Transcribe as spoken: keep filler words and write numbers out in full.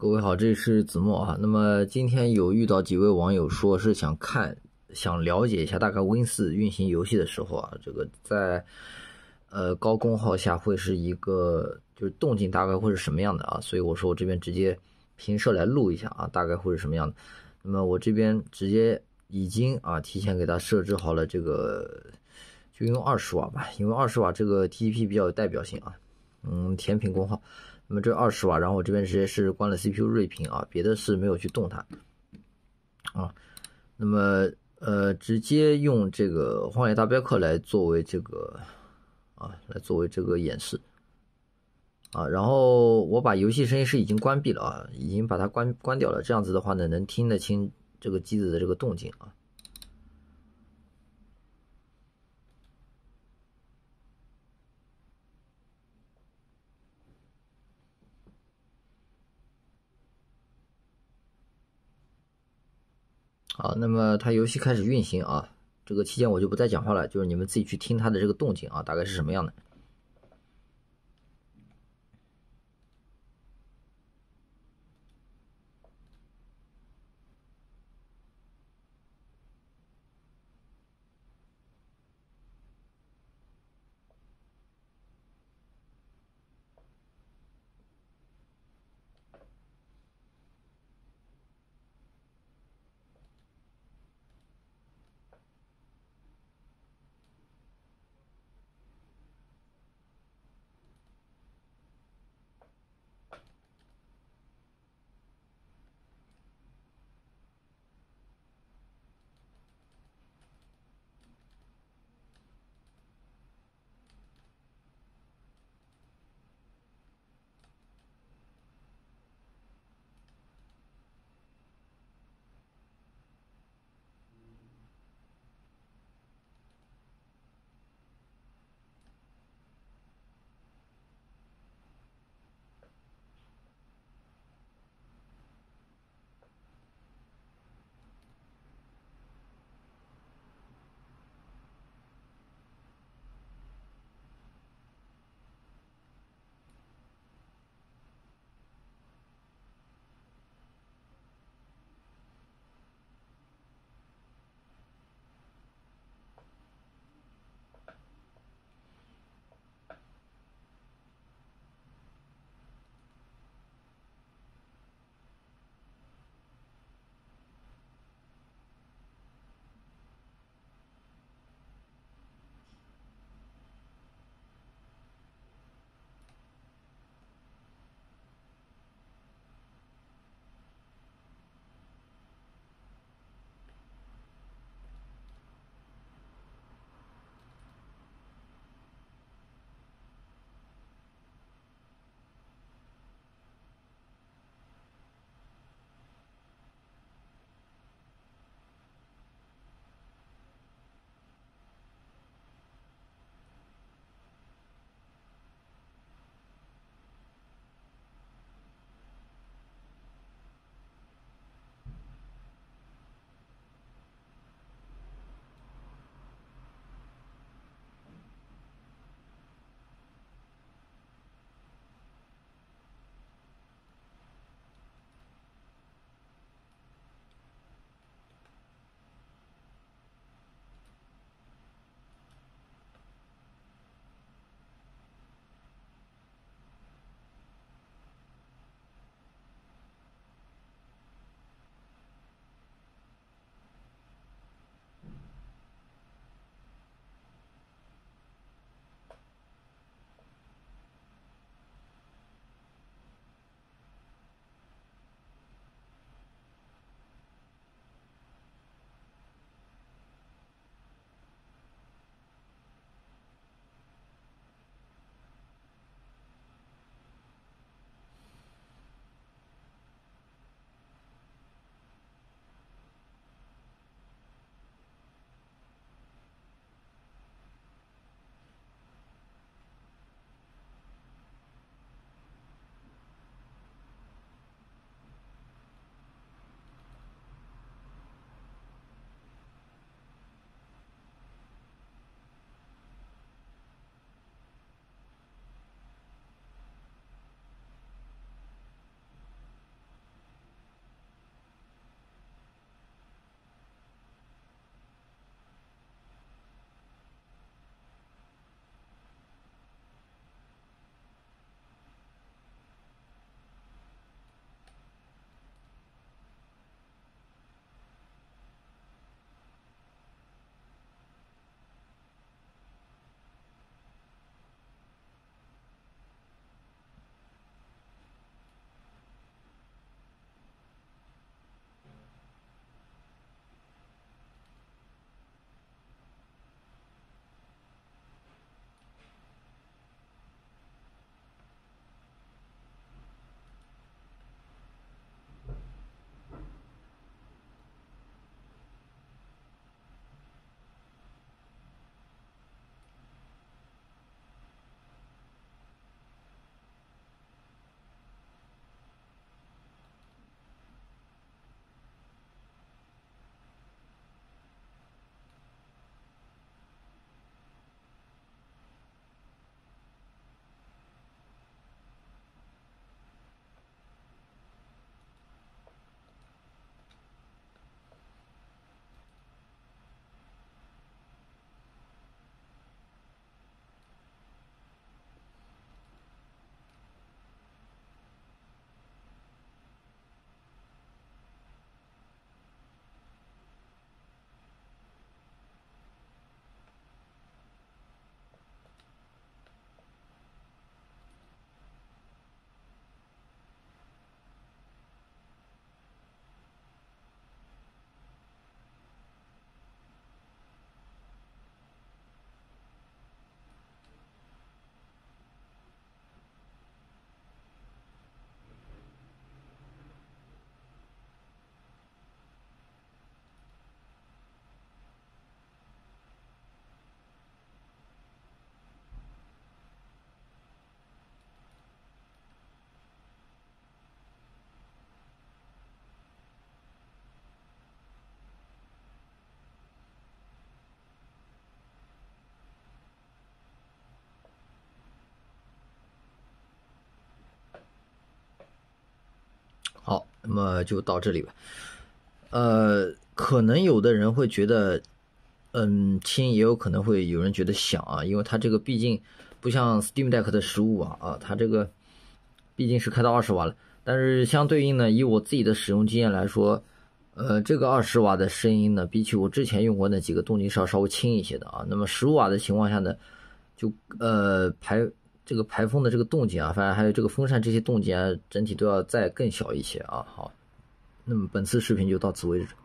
各位好，这里是子墨啊。那么今天有遇到几位网友说是想看、想了解一下大概 Win 四运行游戏的时候啊，这个在呃高功耗下会是一个就是动静大概会是什么样的啊？所以我说我这边直接平射来录一下啊，大概会是什么样的。那么我这边直接已经啊提前给它设置好了这个，就用二十瓦吧，因为二十瓦这个 T T P 比较有代表性啊，嗯，甜品功耗。那么这二十瓦，然后我这边直接是关了 C P U 睿频啊，别的是没有去动它啊。那么呃，直接用这个荒野大镖客来作为这个啊，来作为这个演示啊。然后我把游戏声音是已经关闭了啊，已经把它关关掉了。这样子的话呢，能听得清这个机子的这个动静啊。好，那么它游戏开始运行啊，这个期间我就不再讲话了，就是你们自己去听它的这个动静啊，大概是什么样的。 那么就到这里吧。呃，可能有的人会觉得，嗯，轻，也有可能会有人觉得响啊，因为它这个毕竟不像 Steam Deck 的十五瓦啊，它这个毕竟是开到二十瓦了。但是相对应呢，以我自己的使用经验来说，呃，这个二十瓦的声音呢，比起我之前用过那几个动静是要稍微轻一些的啊。那么十五瓦的情况下呢，就呃排这个排风的这个动静啊，反正还有这个风扇这些动静啊，整体都要再更小一些啊。好，那么本次视频就到此为止。